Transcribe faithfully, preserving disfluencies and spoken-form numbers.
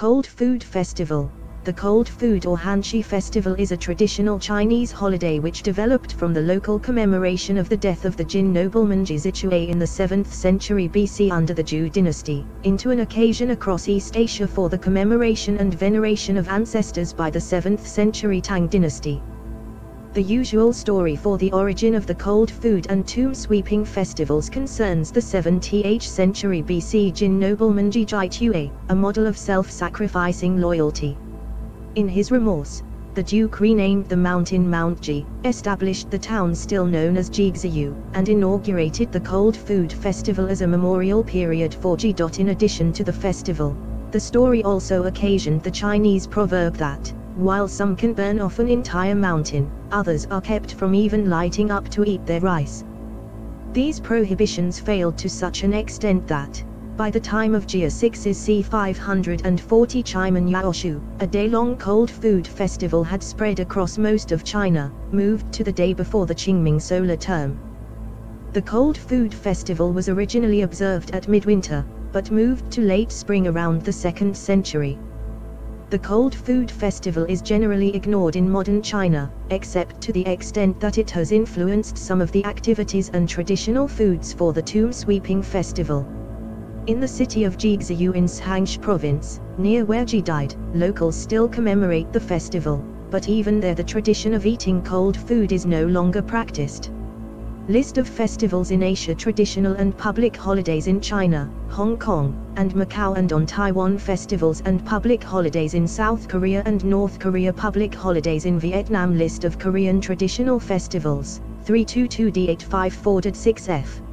Cold Food Festival. The Cold Food or Hanshi Festival is a traditional Chinese holiday which developed from the local commemoration of the death of the Jin nobleman Jie Zitui in the seventh century B C under the Zhou dynasty, into an occasion across East Asia for the commemoration and veneration of ancestors by the seventh century Tang dynasty. The usual story for the origin of the cold food and tomb sweeping festivals concerns the seventh century B C Jin nobleman Jie Zitui, a model of self-sacrificing loyalty. In his remorse, the Duke renamed the mountain Mount Jie, established the town still known as Jiexiu, and inaugurated the Cold Food Festival as a memorial period for Jie. In addition to the festival, the story also occasioned the Chinese proverb that, while some can burn off an entire mountain, others are kept from even lighting up to eat their rice. These prohibitions failed to such an extent that, by the time of Jia Sixie's c. five hundred forty Qimin Yaoshu, a day-long cold food festival had spread across most of China, moved to the day before the Qingming solar term. The Cold Food Festival was originally observed at midwinter, but moved to late spring around the second century. The Cold Food Festival is generally ignored in modern China, except to the extent that it has influenced some of the activities and traditional foods for the tomb sweeping festival. In the city of Jiexiu in Shanxi Province, near where Jie died, locals still commemorate the festival, but even there the tradition of eating cold food is no longer practiced. List of festivals in Asia. Traditional and public holidays in China, Hong Kong, and Macao, and on Taiwan Festivals and public holidays in South Korea and North Korea. Public holidays in Vietnam. List of Korean traditional festivals, three two two D eight five four six F.